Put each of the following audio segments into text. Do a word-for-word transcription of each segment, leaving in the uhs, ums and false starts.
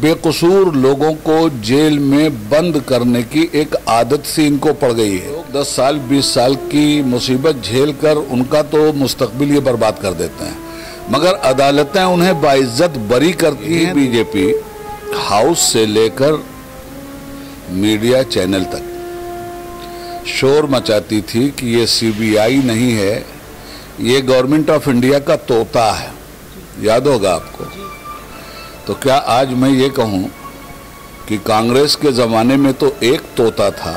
बेकसूर लोगों को जेल में बंद करने की एक आदत सी इनको पड़ गई है। लोग दस साल बीस साल की मुसीबत झेल कर उनका तो मुस्तकबिल ये बर्बाद कर देते हैं, मगर अदालतें उन्हें बाइज्जत बरी करती हैं। बीजेपी हाउस से लेकर मीडिया चैनल तक शोर मचाती थी कि ये सीबीआई नहीं है, ये गवर्नमेंट ऑफ इंडिया का तोता है। याद होगा आपको। तो क्या आज मैं ये कहूं कि कांग्रेस के जमाने में तो एक तोता था,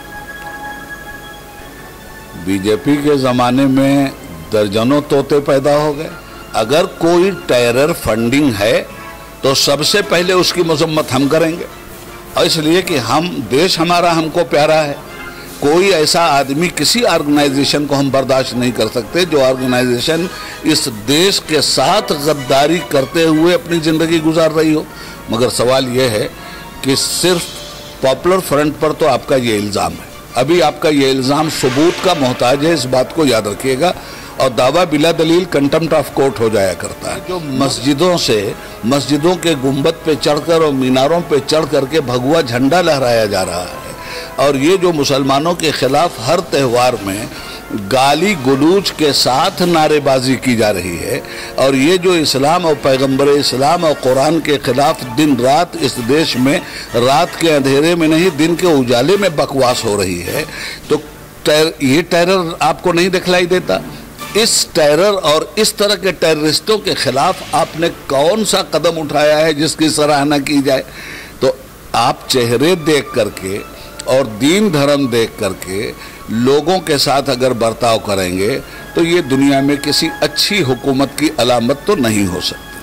बीजेपी के जमाने में दर्जनों तोते पैदा हो गए। अगर कोई टेरर फंडिंग है तो सबसे पहले उसकी मजम्मत हम करेंगे, और इसलिए कि हम देश हमारा हमको प्यारा है। कोई ऐसा आदमी, किसी ऑर्गेनाइजेशन को हम बर्दाश्त नहीं कर सकते जो ऑर्गेनाइजेशन इस देश के साथ गद्दारी करते हुए अपनी ज़िंदगी गुजार रही हो। मगर सवाल यह है कि सिर्फ पॉपुलर फ्रंट पर तो आपका ये इल्ज़ाम है, अभी आपका ये इल्ज़ाम सबूत का मोहताज है, इस बात को याद रखिएगा। और दावा बिला दलील कंटेम्प्ट ऑफ कोर्ट हो जाया करता है। जो मस्जिदों से, मस्जिदों के गुंबद पे चढ़कर और मीनारों पे चढ़ करके भगवा झंडा लहराया जा रहा है, और ये जो मुसलमानों के खिलाफ हर त्यौहार में गाली गुलूज के साथ नारेबाजी की जा रही है, और ये जो इस्लाम और पैगंबर इस्लाम और कुरान के खिलाफ दिन रात इस देश में, रात के अंधेरे में नहीं दिन के उजाले में बकवास हो रही है, तो टर, ये टेरर आपको नहीं दिखलाई देता? इस टेरर और इस तरह के टेररिस्टों के खिलाफ आपने कौन सा कदम उठाया है जिसकी सराहना की जाए? तो आप चेहरे देख करके और दीन धर्म देख करके लोगों के साथ अगर बर्ताव करेंगे तो ये दुनिया में किसी अच्छी हुकूमत की अलामत तो नहीं हो सकती।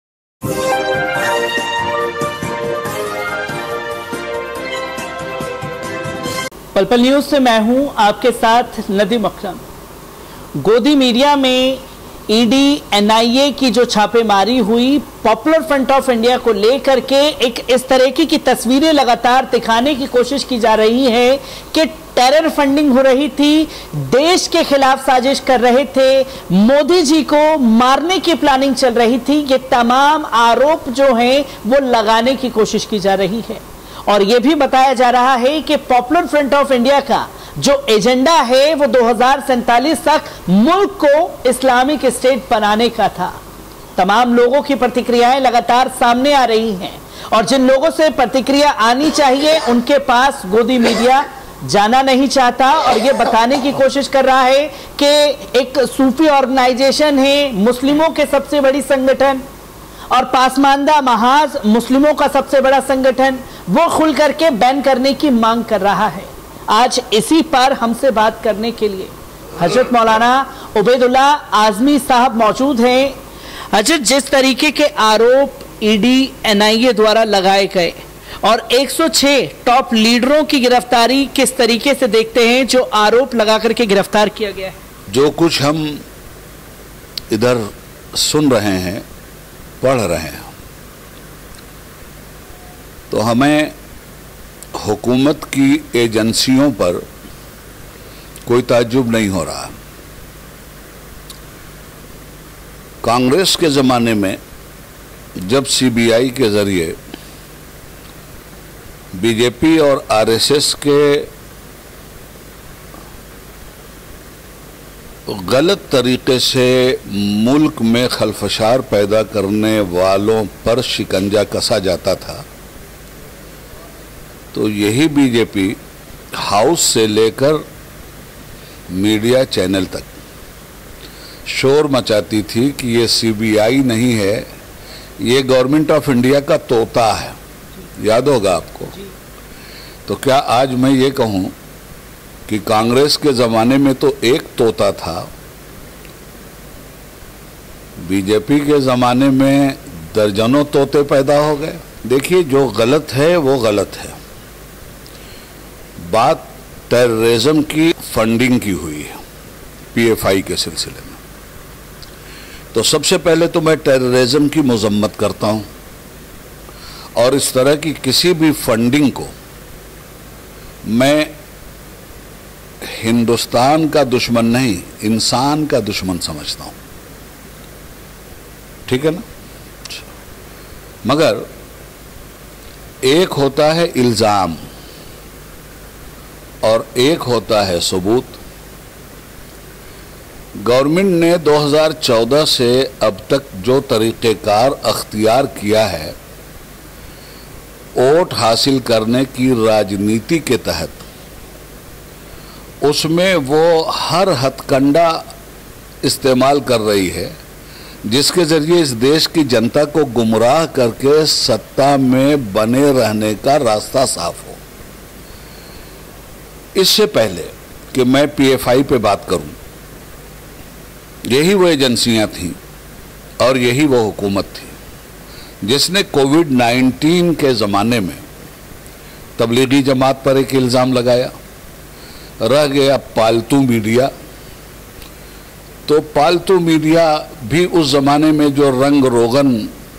पल पल न्यूज से मैं हूं आपके साथ नदीम अकरम। गोदी मीडिया में ईडी एनआईए की जो छापेमारी हुई, पॉपुलर फ्रंट ऑफ इंडिया को लेकर के एक इस तरह की, की तस्वीरें लगातार दिखाने की कोशिश की जा रही है कि टेरर फंडिंग हो रही थी, देश के खिलाफ साजिश कर रहे थे, मोदी जी को मारने की प्लानिंग चल रही थी। ये तमाम आरोप जो हैं वो लगाने की कोशिश की जा रही है, और ये भी बताया जा रहा है कि पॉपुलर फ्रंट ऑफ इंडिया का जो एजेंडा है वो दो हज़ार सैंतालीस तक मुल्क को इस्लामिक स्टेट बनाने का था। तमाम लोगों की प्रतिक्रियाएं लगातार सामने आ रही हैं, और जिन लोगों से प्रतिक्रिया आनी चाहिए उनके पास गोदी मीडिया जाना नहीं चाहता, और ये बताने की कोशिश कर रहा है कि एक सूफी ऑर्गेनाइजेशन है, मुस्लिमों के सबसे बड़ी संगठन और पासमानदा महाज मुस्लिमों का सबसे बड़ा संगठन, वो खुल करके बैन करने की मांग कर रहा है। आज इसी पर हमसे बात करने के लिए हजरत मौलाना उबैदुल्ला आजमी साहब मौजूद हैं। हजरत, जिस तरीके के आरोप ईडी एनआईए द्वारा लगाए गए और एक सौ छह टॉप लीडरों की गिरफ्तारी किस तरीके से देखते हैं जो आरोप लगा करके गिरफ्तार किया गया है? जो कुछ हम इधर सुन रहे हैं, पढ़ रहे हैं, तो हमें हुकूमत की एजेंसियों पर कोई ताज्जुब नहीं हो रहा। कांग्रेस के ज़माने में जब सीबीआई के ज़रिए बीजेपी और आरएसएस के गलत तरीके से मुल्क में खलफशार पैदा करने वालों पर शिकंजा कसा जाता था, तो यही बीजेपी हाउस से लेकर मीडिया चैनल तक शोर मचाती थी कि ये सीबीआई नहीं है, ये गवर्नमेंट ऑफ इंडिया का तोता है। याद होगा आपको। तो क्या आज मैं ये कहूं कि कांग्रेस के ज़माने में तो एक तोता था, बीजेपी के ज़माने में दर्जनों तोते पैदा हो गए? देखिए, जो गलत है वो गलत है। बात टेररिज्म की फंडिंग की हुई है पीएफआई के सिलसिले में, तो सबसे पहले तो मैं टेररिज्म की मजम्मत करता हूं, और इस तरह की किसी भी फंडिंग को मैं हिंदुस्तान का दुश्मन नहीं, इंसान का दुश्मन समझता हूं। ठीक है ना? मगर एक होता है इल्ज़ाम और एक होता है सबूत। गवर्नमेंट ने दो हज़ार चौदह से अब तक जो तरीक़ेकार अख्तियार किया है वोट हासिल करने की राजनीति के तहत, उसमें वो हर हथकंडा इस्तेमाल कर रही है जिसके ज़रिए इस देश की जनता को गुमराह करके सत्ता में बने रहने का रास्ता साफ हो। इससे पहले कि मैं पीएफआई पे बात करूं, यही वो एजेंसियां थीं और यही वो हुकूमत थी जिसने कोविड नाइन्टीन के ज़माने में तबलीगी जमात पर एक इल्ज़ाम लगाया। रह गया पालतू मीडिया, तो पालतू मीडिया भी उस ज़माने में जो रंग रोगन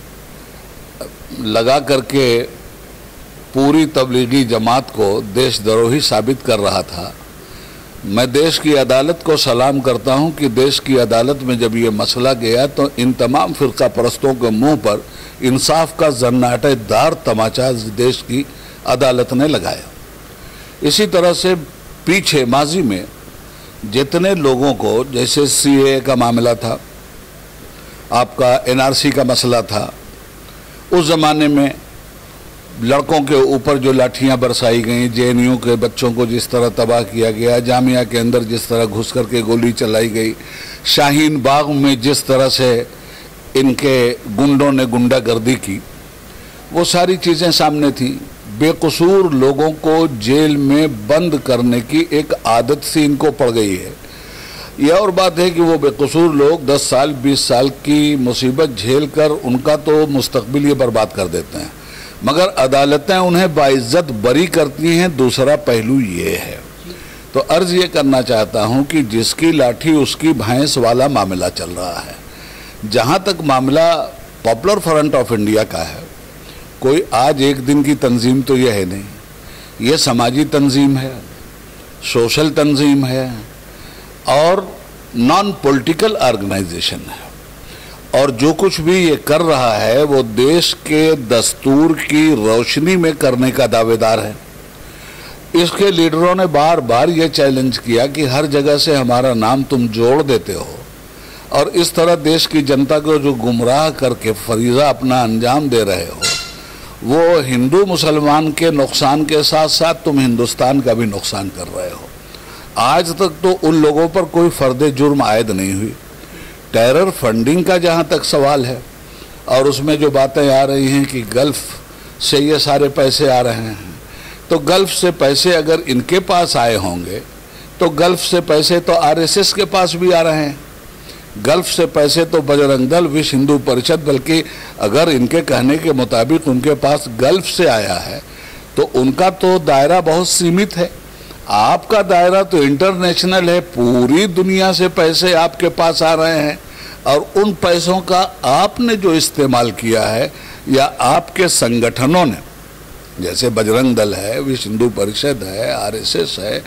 लगा करके पूरी तबलीगी जमात को देशद्रोही साबित कर रहा था। मैं देश की अदालत को सलाम करता हूं कि देश की अदालत में जब ये मसला गया तो इन तमाम फ़िरका परस्तों के मुंह पर इंसाफ का जन्नाटेदार तमाचा देश की अदालत ने लगाया। इसी तरह से पीछे माजी में जितने लोगों को, जैसे सीए का मामला था, आपका एनआरसी का मसला था, उस ज़माने में लड़कों के ऊपर जो लाठियां बरसाई गई, जेएनयू के बच्चों को जिस तरह तबाह किया गया, जामिया के अंदर जिस तरह घुस कर के गोली चलाई गई, शाहीन बाग में जिस तरह से इनके गुंडों ने गुंडागर्दी की, वो सारी चीज़ें सामने थी। बेकसूर लोगों को जेल में बंद करने की एक आदत सी इनको पड़ गई है। यह और बात है कि वो बेकसूर लोग दस साल बीस साल की मुसीबत झेल कर उनका तो मुस्तकबिल ये बर्बाद कर देते हैं, मगर अदालतें उन्हें बाइज्जत बरी करती हैं। दूसरा पहलू ये है, तो अर्ज़ ये करना चाहता हूँ कि जिसकी लाठी उसकी भैंस वाला मामला चल रहा है। जहाँ तक मामला पॉपुलर फ्रंट ऑफ इंडिया का है, कोई आज एक दिन की तंजीम तो यह है नहीं, ये समाजी तंजीम है, सोशल तंजीम है और नॉन पॉलिटिकल ऑर्गेनाइजेशन है। और जो कुछ भी ये कर रहा है वो देश के दस्तूर की रोशनी में करने का दावेदार है। इसके लीडरों ने बार बार ये चैलेंज किया कि हर जगह से हमारा नाम तुम जोड़ देते हो और इस तरह देश की जनता को जो गुमराह करके फरीज़ा अपना अंजाम दे रहे हो, वो हिंदू मुसलमान के नुकसान के साथ साथ तुम हिंदुस्तान का भी नुकसान कर रहे हो। आज तक तो उन लोगों पर कोई फर्द जुर्म आयद नहीं हुई। टेरर फंडिंग का जहाँ तक सवाल है और उसमें जो बातें आ रही हैं कि गल्फ़ से ये सारे पैसे आ रहे हैं, तो गल्फ़ से पैसे अगर इनके पास आए होंगे तो गल्फ़ से पैसे तो आरएसएस के पास भी आ रहे हैं, गल्फ़ से पैसे तो बजरंग दल, विश्व हिंदू परिषद, बल्कि अगर इनके कहने के मुताबिक उनके पास गल्फ़ से आया है तो उनका तो दायरा बहुत सीमित है। आपका दायरा तो इंटरनेशनल है, पूरी दुनिया से पैसे आपके पास आ रहे हैं और उन पैसों का आपने जो इस्तेमाल किया है या आपके संगठनों ने, जैसे बजरंग दल है, विश्व हिंदू परिषद है, आरएसएस है,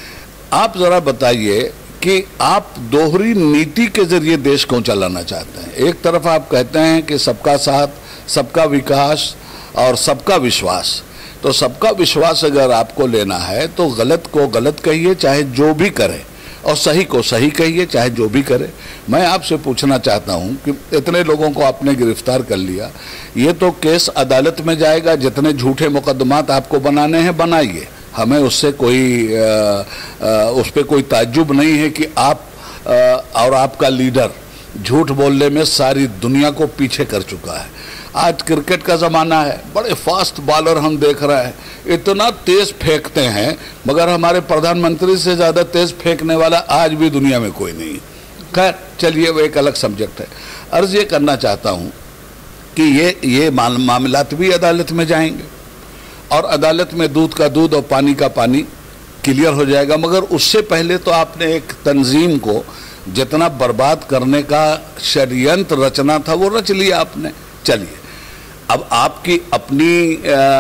आप ज़रा बताइए कि आप दोहरी नीति के जरिए देश को चलाना चाहते हैं। एक तरफ आप कहते हैं कि सबका साथ, सबका विकास और सबका विश्वास, तो सबका विश्वास अगर आपको लेना है तो गलत को गलत कहिए चाहे जो भी करे, और सही को सही कहिए चाहे जो भी करे। मैं आपसे पूछना चाहता हूं कि इतने लोगों को आपने गिरफ्तार कर लिया, ये तो केस अदालत में जाएगा। जितने झूठे मुकदमात आपको बनाने हैं बनाइए, हमें उससे कोई आ, आ, उस पर कोई ताज्जुब नहीं है कि आप आ, और आपका लीडर झूठ बोलने में सारी दुनिया को पीछे कर चुका है। आज क्रिकेट का ज़माना है, बड़े फास्ट बॉलर हम देख रहे हैं, इतना तेज़ फेंकते हैं, मगर हमारे प्रधानमंत्री से ज़्यादा तेज़ फेंकने वाला आज भी दुनिया में कोई नहीं। खैर चलिए, वो एक अलग सब्जेक्ट है। अर्ज़ ये करना चाहता हूँ कि ये ये मामलात भी अदालत में जाएंगे और अदालत में दूध का दूध और पानी का पानी क्लियर हो जाएगा, मगर उससे पहले तो आपने एक तंजीम को जितना बर्बाद करने का षड्यंत्र रचना था वो रच लिया आपने। चलिए, अब आपकी अपनी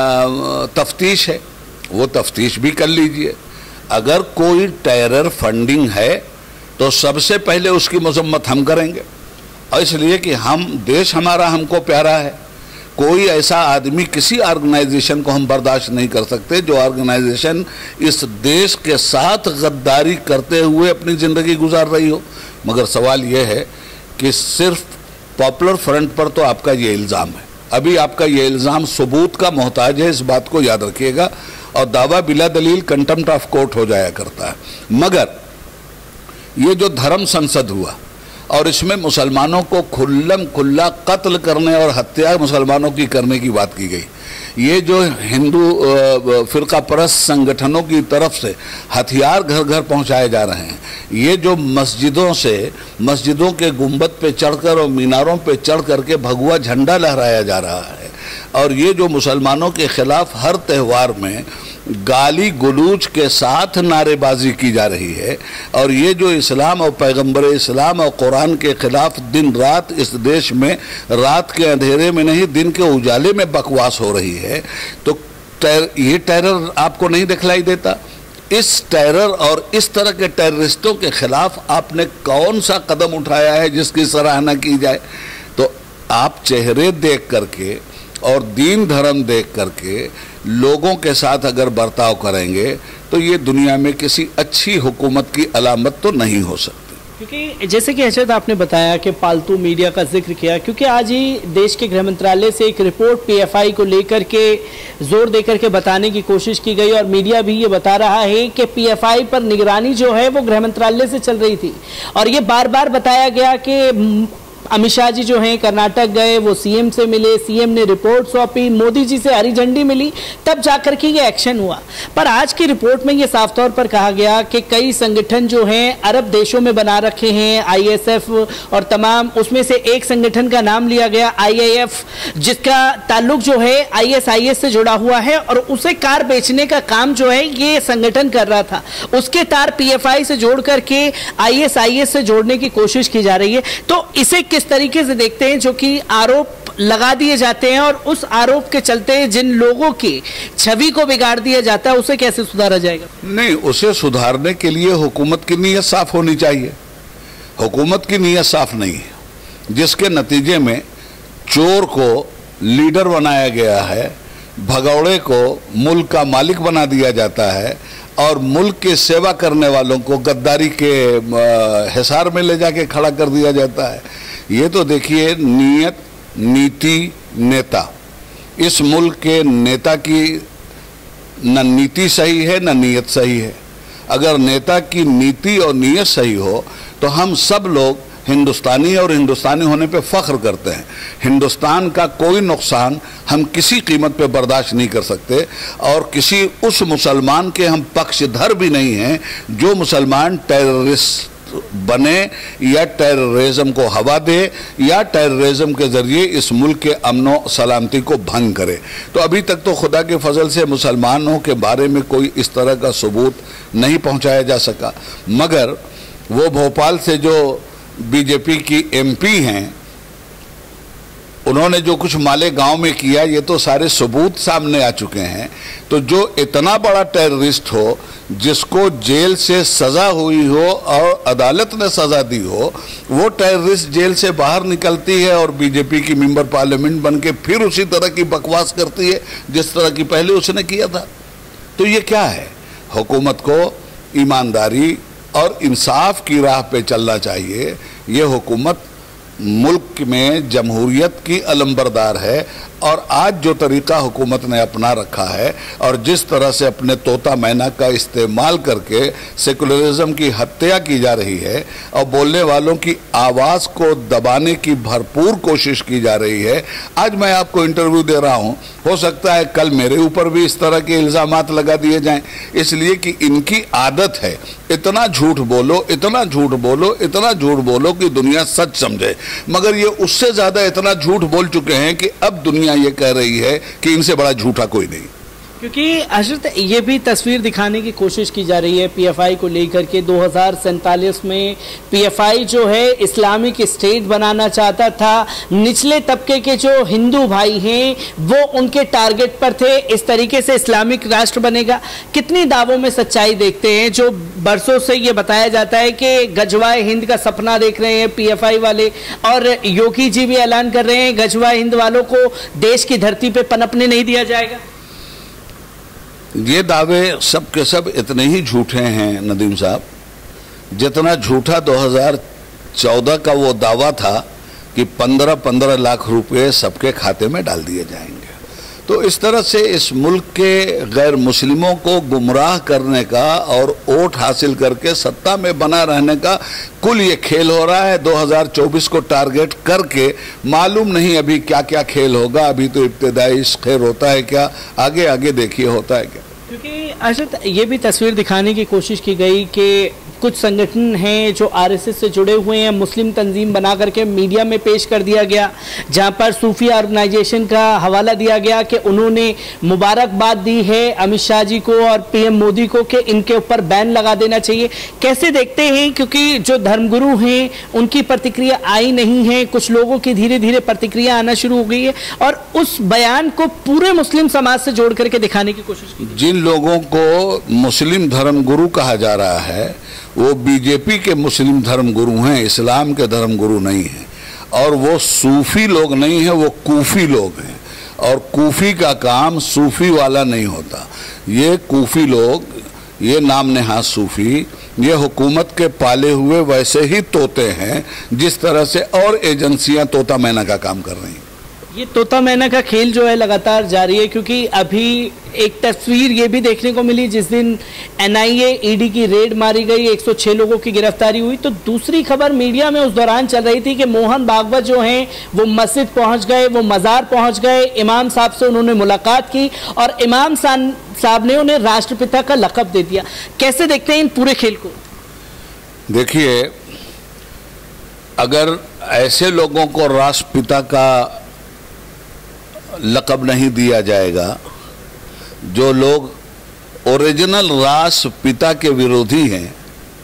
तफ्तीश है, वो तफ्तीश भी कर लीजिए। अगर कोई टेरर फंडिंग है तो सबसे पहले उसकी मजम्मत हम करेंगे, और इसलिए कि हम देश हमारा हमको प्यारा है। कोई ऐसा आदमी, किसी ऑर्गेनाइजेशन को हम बर्दाश्त नहीं कर सकते जो ऑर्गेनाइजेशन इस देश के साथ गद्दारी करते हुए अपनी ज़िंदगी गुजार रही हो। मगर सवाल यह है कि सिर्फ पॉपुलर फ्रंट पर तो आपका ये इल्ज़ाम है, अभी आपका ये इल्ज़ाम सबूत का मोहताज है, इस बात को याद रखिएगा। और दावा बिला दलील कंटेम्प्ट ऑफ कोर्ट हो जाया करता है। मगर ये जो धर्म संसद हुआ और इसमें मुसलमानों को खुल्लम खुल्ला कत्ल करने और हत्या मुसलमानों की करने की बात की गई, ये जो हिंदू फिरका परस्त संगठनों की तरफ से हथियार घर घर पहुंचाए जा रहे हैं, ये जो मस्जिदों से मस्जिदों के गुंबद पे चढ़कर और मीनारों पे चढ़ करके भगवा झंडा लहराया जा रहा है, और ये जो मुसलमानों के खिलाफ हर त्यौहार में गाली गलूज के साथ नारेबाजी की जा रही है, और ये जो इस्लाम और पैगंबर इस्लाम और कुरान के खिलाफ दिन रात इस देश में रात के अंधेरे में नहीं दिन के उजाले में बकवास हो रही है, तो टर, ये टेरर आपको नहीं दिखलाई देता? इस टेरर और इस तरह के टेररिस्टों के खिलाफ आपने कौन सा कदम उठाया है जिसकी सराहना की जाए? तो आप चेहरे देख करके और दीन धर्म देख करके लोगों के साथ अगर बर्ताव करेंगे तो ये दुनिया में किसी अच्छी हुकूमत की अलामत तो नहीं हो सकती। क्योंकि जैसे कि हर्षद आपने बताया कि पालतू मीडिया का जिक्र किया, क्योंकि आज ही देश के गृह मंत्रालय से एक रिपोर्ट पीएफआई को लेकर के जोर देकर के बताने की कोशिश की गई, और मीडिया भी ये बता रहा है कि पीएफआई पर निगरानी जो है वो गृह मंत्रालय से चल रही थी, और ये बार बार बताया गया कि अमित शाह जी जो हैं कर्नाटक गए, वो सीएम से मिले, सीएम ने रिपोर्ट सौंपी, मोदी जी से हरी झंडी मिली, तब जाकर के ये एक्शन हुआ। पर आज की रिपोर्ट में ये साफ तौर पर कहा गया कि कई संगठन जो हैं अरब देशों में बना रखे हैं, आईएसएफ और तमाम, उसमें से एक संगठन का नाम लिया गया आईएएफ, जिसका ताल्लुक जो है आईएसआईएस से जुड़ा हुआ है, और उसे कार बेचने का काम जो है ये संगठन कर रहा था। उसके तार पीएफआई से जोड़ करके आईएसआईएस से जोड़ने की कोशिश की जा रही है। तो इसे किस तरीके से देखते हैं जो कि आरोप लगा दिए जाते हैं, और उस आरोप के चलते जिन लोगों की छवि को बिगाड़ दिया जाता है उसे कैसे सुधारा जाएगा? नहीं, उसे सुधारने के लिए हुकूमत की नीयत साफ होनी चाहिए। हुकूमत की नीयत साफ नहीं है, जिसके नतीजे में चोर को लीडर बनाया गया है, भगौड़े को मुल्क का मालिक बना दिया जाता है, और मुल्क की सेवा करने वालों को गद्दारी के हिसार में ले जाके खड़ा कर दिया जाता है। ये तो देखिए नीयत, नीति, नेता, इस मुल्क के नेता की न नीति सही है न नीयत सही है। अगर नेता की नीति और नीयत सही हो तो हम सब लोग हिंदुस्तानी और हिंदुस्तानी होने पे फख्र करते हैं। हिंदुस्तान का कोई नुकसान हम किसी कीमत पे बर्दाश्त नहीं कर सकते, और किसी उस मुसलमान के हम पक्षधर भी नहीं हैं जो मुसलमान टेररिस्ट बने या टेररिज्म को हवा दे या टेररिज्म के जरिए इस मुल्क के अमनो सलामती को भंग करे। तो अभी तक तो खुदा के फजल से मुसलमानों के बारे में कोई इस तरह का सबूत नहीं पहुंचाया जा सका। मगर वो भोपाल से जो बीजेपी की एमपी हैं, उन्होंने जो कुछ मालेगांव में किया, ये तो सारे सबूत सामने आ चुके हैं। तो जो इतना बड़ा टेररिस्ट हो, जिसको जेल से सज़ा हुई हो और अदालत ने सज़ा दी हो, वो टेररिस्ट जेल से बाहर निकलती है और बीजेपी की मेंबर पार्लियामेंट बन के फिर उसी तरह की बकवास करती है जिस तरह की पहले उसने किया था। तो ये क्या है? हुकूमत को ईमानदारी और इंसाफ की राह पे चलना चाहिए। ये हुकूमत मुल्क में जमहूरियत की अलंबरदार है, और आज जो तरीका हुकूमत ने अपना रखा है और जिस तरह से अपने तोता मैना का इस्तेमाल करके सेकुलरिज्म की हत्या की जा रही है और बोलने वालों की आवाज़ को दबाने की भरपूर कोशिश की जा रही है। आज मैं आपको इंटरव्यू दे रहा हूं, हो सकता है कल मेरे ऊपर भी इस तरह के इल्ज़ामात लगा दिए जाएं, इसलिए कि इनकी आदत है इतना झूठ बोलो, इतना झूठ बोलो, इतना झूठ बोलो कि दुनिया सच समझे। मगर ये उससे ज़्यादा इतना झूठ बोल चुके हैं कि अब दुनिया ये कह रही है कि इनसे बड़ा झूठा कोई नहीं। क्योंकि हजरत ये भी तस्वीर दिखाने की कोशिश की जा रही है पीएफआई को लेकर के दो हज़ार सैंतालीस में पीएफआई जो है इस्लामिक स्टेट बनाना चाहता था। निचले तबके के जो हिंदू भाई हैं वो उनके टारगेट पर थे, इस तरीके से इस्लामिक राष्ट्र बनेगा। कितनी दावों में सच्चाई देखते हैं? जो बरसों से ये बताया जाता है कि गजवाए हिंद का सपना देख रहे हैं पीएफआई वाले, और योगी जी भी ऐलान कर रहे हैं गजवाए हिंद वालों को देश की धरती पे पनपने नहीं दिया जाएगा। ये दावे सब के सब इतने ही झूठे हैं नदीम साहब, जितना झूठा दो हज़ार चौदह का वो दावा था कि पंद्रह पंद्रह लाख रुपए सबके खाते में डाल दिए जाएंगे। तो इस तरह से इस मुल्क के गैर मुस्लिमों को गुमराह करने का और वोट हासिल करके सत्ता में बना रहने का कुल ये खेल हो रहा है। दो हज़ार चौबीस को टारगेट करके मालूम नहीं अभी क्या क्या खेल होगा, अभी तो इब्तिदाई खैर होता है क्या, आगे आगे देखिए होता है क्या। क्योंकि अशरत ये भी तस्वीर दिखाने की कोशिश की गई कि कुछ संगठन हैं जो आरएसएस से जुड़े हुए हैं, मुस्लिम तंजीम बना करके मीडिया में पेश कर दिया गया, जहां पर सूफी ऑर्गेनाइजेशन का हवाला दिया गया कि उन्होंने मुबारकबाद दी है अमित शाह जी को और पीएम मोदी को कि इनके ऊपर बैन लगा देना चाहिए। कैसे देखते हैं, क्योंकि जो धर्मगुरु हैं उनकी प्रतिक्रिया आई नहीं है, कुछ लोगों की धीरे धीरे प्रतिक्रिया आना शुरू हो गई है और उस बयान को पूरे मुस्लिम समाज से जोड़ करके दिखाने की कोशिश की। जिन लोगों को मुस्लिम धर्मगुरु कहा जा रहा है वो बीजेपी के मुस्लिम धर्मगुरु हैं, इस्लाम के धर्मगुरु नहीं हैं, और वो सूफी लोग नहीं हैं, वो कूफी लोग हैं। और कूफी का काम सूफी वाला नहीं होता। ये कूफी लोग, ये नाम नेहाज सूफी, ये हुकूमत के पाले हुए वैसे ही तोते हैं जिस तरह से और एजेंसियां तोता मैना का काम कर रही हैं। ये तोता मैना का खेल जो है लगातार जारी है, क्योंकि अभी एक तस्वीर ये भी देखने को मिली जिस दिन एनआईए ईडी की रेड मारी गई, एक सौ छह लोगों की गिरफ्तारी हुई, तो दूसरी खबर मीडिया में उस दौरान चल रही थी कि मोहन भागवत जो हैं वो मस्जिद पहुंच गए, वो मज़ार पहुंच गए, इमाम साहब से उन्होंने मुलाकात की और इमाम साहब ने उन्हें राष्ट्रपिता का लक़ब दे दिया। कैसे देखते हैं इन पूरे खेल को? देखिए, अगर ऐसे लोगों को राष्ट्रपिता का लक़ब नहीं दिया जाएगा, जो लोग ओरिजिनल राष्ट्रपिता के विरोधी हैं,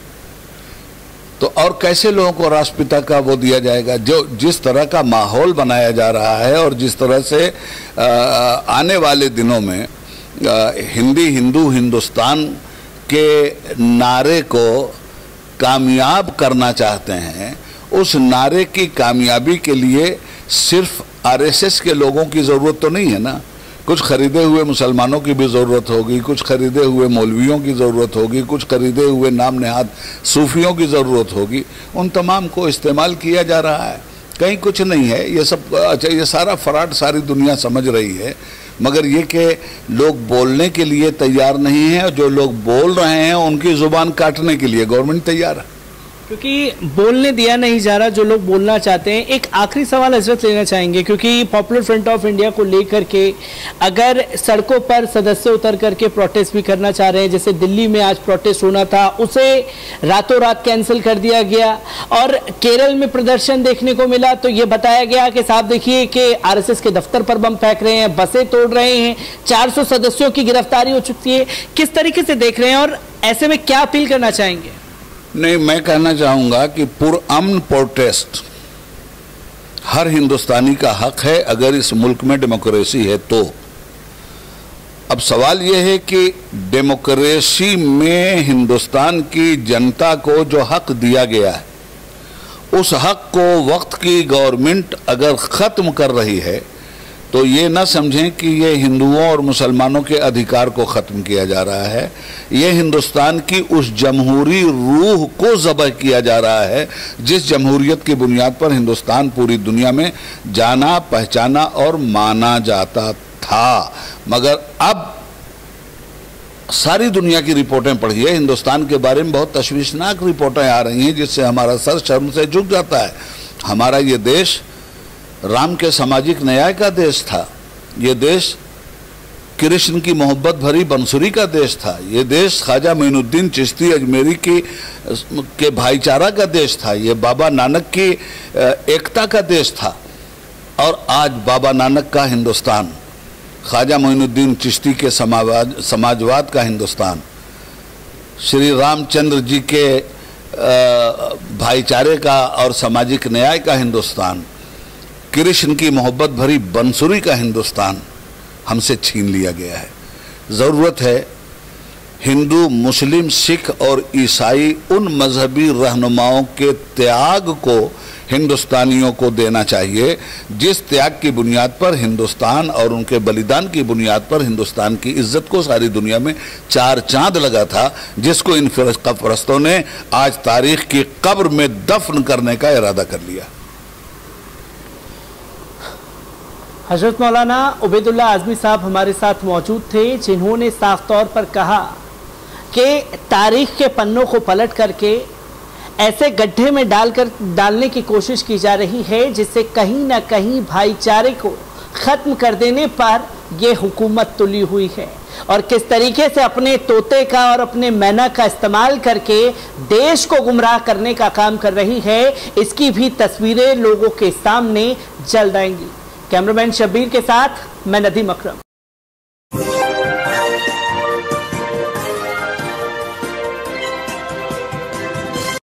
तो और कैसे लोगों को राष्ट्रपिता का वो दिया जाएगा? जो जिस तरह का माहौल बनाया जा रहा है और जिस तरह से आ, आने वाले दिनों में आ, हिंदी हिंदू हिंदुस्तान के नारे को कामयाब करना चाहते हैं, उस नारे की कामयाबी के लिए सिर्फ आरएसएस के लोगों की ज़रूरत तो नहीं है ना, कुछ खरीदे हुए मुसलमानों की भी ज़रूरत होगी, कुछ खरीदे हुए मौलवियों की ज़रूरत होगी, कुछ खरीदे हुए नाम नेहाद सूफियों की ज़रूरत होगी। उन तमाम को इस्तेमाल किया जा रहा है, कहीं कुछ नहीं है। ये सब अच्छा, ये सारा फ्रॉड सारी दुनिया समझ रही है, मगर ये कि लोग बोलने के लिए तैयार नहीं है। जो लोग बोल रहे हैं उनकी ज़ुबान काटने के लिए गवर्नमेंट तैयार है, क्योंकि बोलने दिया नहीं जा रहा जो लोग बोलना चाहते हैं। एक आखिरी सवाल हजरत लेना चाहेंगे, क्योंकि पॉपुलर फ्रंट ऑफ इंडिया को लेकर के अगर सड़कों पर सदस्य उतर करके प्रोटेस्ट भी करना चाह रहे हैं, जैसे दिल्ली में आज प्रोटेस्ट होना था उसे रातों रात कैंसिल कर दिया गया, और केरल में प्रदर्शन देखने को मिला तो ये बताया गया कि साहब देखिए कि आरएसएस के दफ्तर पर बम फेंक रहे हैं, बसें तोड़ रहे हैं, चार सौ सदस्यों की गिरफ्तारी हो चुकी है। किस तरीके से देख रहे हैं और ऐसे में क्या अपील करना चाहेंगे? नहीं, मैं कहना चाहूँगा कि पुरअमन प्रोटेस्ट हर हिंदुस्तानी का हक है अगर इस मुल्क में डेमोक्रेसी है तो। अब सवाल यह है कि डेमोक्रेसी में हिंदुस्तान की जनता को जो हक दिया गया है, उस हक को वक्त की गवर्नमेंट अगर ख़त्म कर रही है तो ये ना समझें कि ये हिंदुओं और मुसलमानों के अधिकार को ख़त्म किया जा रहा है, ये हिंदुस्तान की उस जमहूरी रूह को ज़बह किया जा रहा है जिस जमहूरियत की बुनियाद पर हिंदुस्तान पूरी दुनिया में जाना पहचाना और माना जाता था। मगर अब सारी दुनिया की रिपोर्टें पढ़िए, हिंदुस्तान के बारे में बहुत तशवीशनाक रिपोर्टें आ रही हैं जिससे हमारा सर शर्म से झुक जाता है। हमारा ये देश राम के सामाजिक न्याय का देश था, ये देश कृष्ण की मोहब्बत भरी बंसुरी का देश था, ये देश ख्वाजा मोइनुद्दीन चिश्ती अजमेरी की के भाईचारा का देश था, ये बाबा नानक की एकता का देश था। और आज बाबा नानक का हिंदुस्तान ख्वाजा मोइनुद्दीन चिश्ती के समाजवाद समाजवाद का हिंदुस्तान, श्री रामचंद्र जी के भाईचारे का और सामाजिक न्याय का हिंदुस्तान, कृष्ण की मोहब्बत भरी बंसुरी का हिंदुस्तान हमसे छीन लिया गया है। ज़रूरत है हिंदू, मुस्लिम, सिख और ईसाई उन मजहबी रहनुमाओं के त्याग को हिंदुस्तानियों को देना चाहिए जिस त्याग की बुनियाद पर हिंदुस्तान और उनके बलिदान की बुनियाद पर हिंदुस्तान की इज्जत को सारी दुनिया में चार चांद लगा था, जिसको इन फिरका परस्तों ने आज तारीख की कब्र में दफन करने का इरादा कर लिया। हजरत मौलाना उबैदुल्लाह आज़मी साहब हमारे साथ मौजूद थे, जिन्होंने साफ तौर पर कहा कि तारीख के पन्नों को पलट करके ऐसे गड्ढे में डालकर डालने की कोशिश की जा रही है जिससे कहीं ना कहीं भाईचारे को ख़त्म कर देने पर यह हुकूमत तुली हुई है, और किस तरीके से अपने तोते का और अपने मैना का इस्तेमाल करके देश को गुमराह करने का काम कर रही है, इसकी भी तस्वीरें लोगों के सामने जल्द आएंगी। कैमरामैन शब्बीर के साथ मैं नदीम अकरम।